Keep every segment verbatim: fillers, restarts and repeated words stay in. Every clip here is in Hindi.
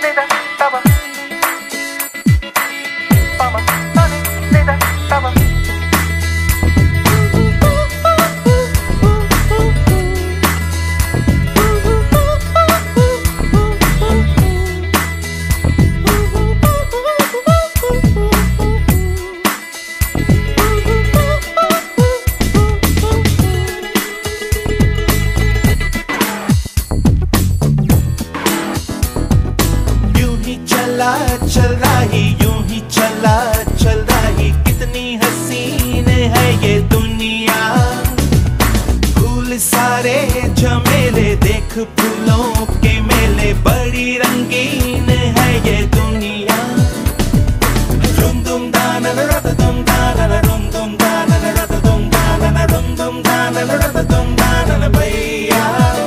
चल रही यूं ही चला चल रही, कितनी हसीन है ये दुनिया। फूल सारे झमेले देख फूलों के मेले, बड़ी रंगीन है ये दुनिया। रुम दुम दाना रत दुम दाना रुम दुम दाना रत दुम दाना रुम दुम दाना रत दुम दाना भैया।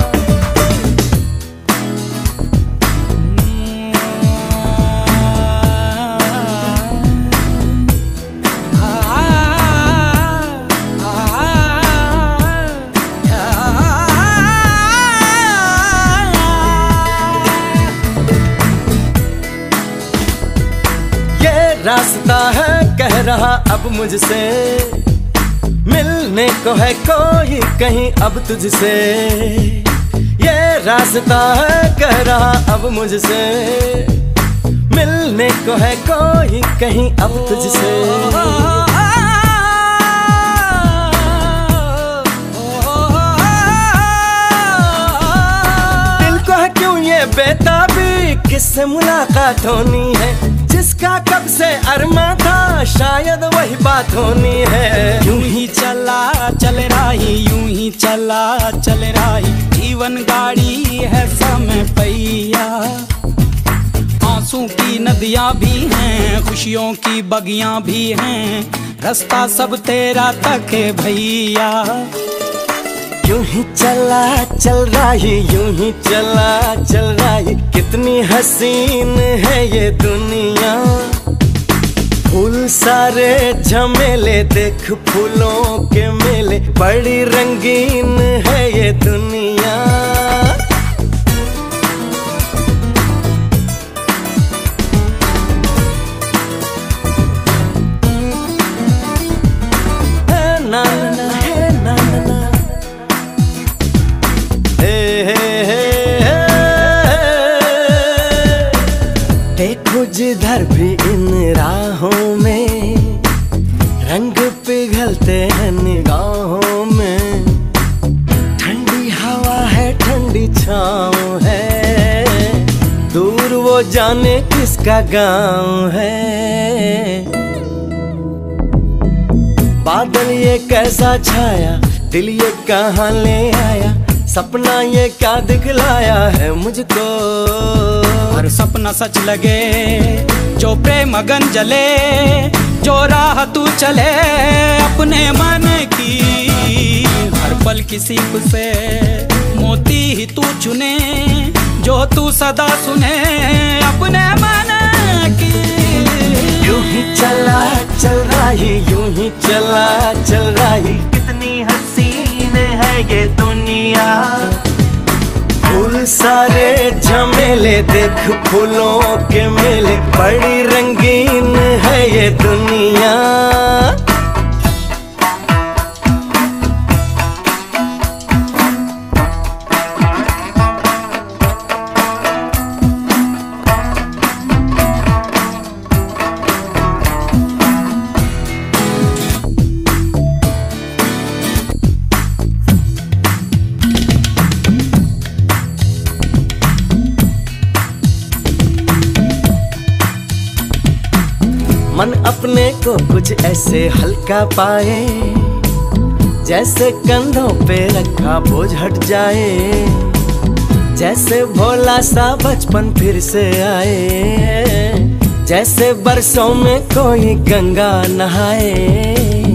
रास्ता है कह रहा अब मुझसे, मिलने को है कोई कहीं अब तुझसे। ये रास्ता है कह रहा अब मुझसे, मिलने को है कोई कहीं अब तुझसे। दिल को है क्यों ये बेताबी, किससे मुलाकात होनी है, जिसका कब से अरमा था शायद वही बात होनी है। यूं ही चला चल रही यूं ही चला चल रही, जीवन गाड़ी है समय पहिया। आंसू की नदियां भी हैं, खुशियों की बगियां भी हैं, रास्ता सब तेरा तक है भैया। यूं ही चला चल रही यूं ही चला चल रही, कितनी हसीन है ये दुनिया। फूल सारे झमेले देख फूलों के मेले, बड़ी रंगीन है ये दुनिया। ना ना है ना ना देखो जिधर भी इन राहों में, रंग पिघलते हैं निगाहों में। ठंडी हवा है ठंडी छाँव है, दूर वो जाने किसका गाँव है। बादल ये कैसा छाया, दिल ये कहाँ ले आया, सपना ये क्या दिखलाया है मुझको। हर सपना सच लगे जो प्रेम अगन जले, जो राह तू चले अपने मन की। हर पल किसी से मोती ही तू चुने, जो तू सदा सुने अपने मन की। यूं ही चला चल रही यूं ही चला चल रही, कितनी हसीन है ये दुनिया। फूल सारे झमेले देख फूलों के मेले, बड़ी रंगीन है ये दुनिया। मन अपने को कुछ ऐसे हल्का पाए, जैसे कंधों पे रखा बोझ हट जाए। जैसे भोला सा बचपन फिर से आए, जैसे बरसों में कोई गंगा नहाए।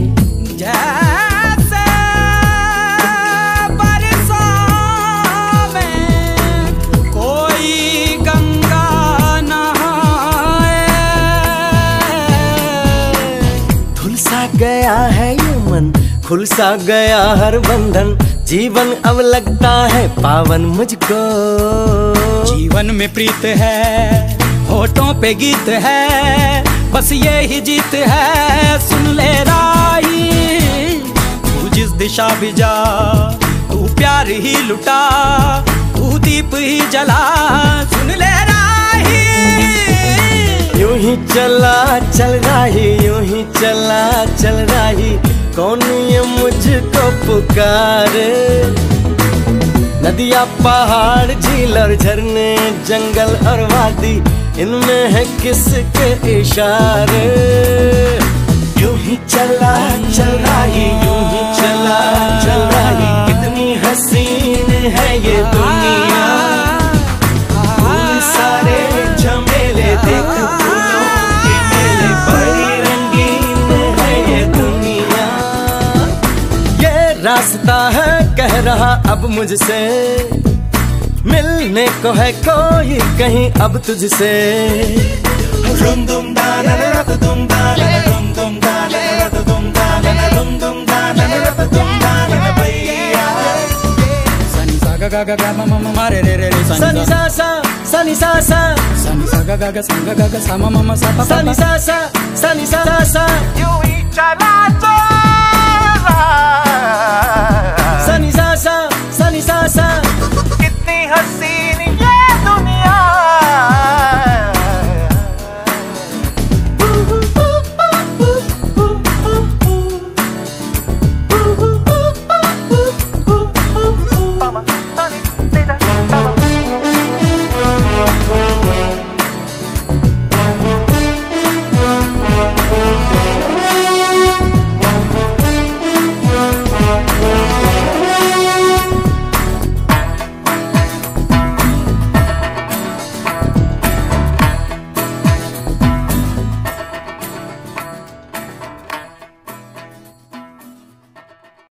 गया है ये मन, खुल सा गया हर बंधन, जीवन अब लगता है पावन मुझको। जीवन में प्रीत है होठों पे गीत है, बस ये ही जीत है। सुन ले राही, तू जिस दिशा भी जा, तू प्यार ही लुटा, तू दीप ही जला। सुन ले राही, यूं ही चला चल राही, यूं ही चला चल राही, कौन ये मुझको पुकारे। नदियाँ पहाड़ झील और झरने, जंगल और वादी, इनमें है किसके इशारे। यूं ही चला चल राही, यूं ही चला चल राही, कितनी हसीन है ये दुनिया। फूल सारे झमेले देख, फूलों के मेले, बड़ी रंगीन है ये दुनिया। ये रास्ता है कह रहा अब मुझसे, मिलने को है कोई कहीं अब तुझसे। रुम दुम दाना रत दुम दाना, रुम दुम दाना रत दुम दाना, रुम दुम दाना रत दुम दाना भैया। सनी सा गा गा गा गा मा मा मा मा रे रे रे रे। सनी सा सा सनी सा सा, सनी सा गा गा गा सा गा गा गा सा मा मा मा सा पा पा। सनी सा सा सनी सा सा, यूं ही चला चला, सनी सा सा सनी सा सा, कितनी हसीन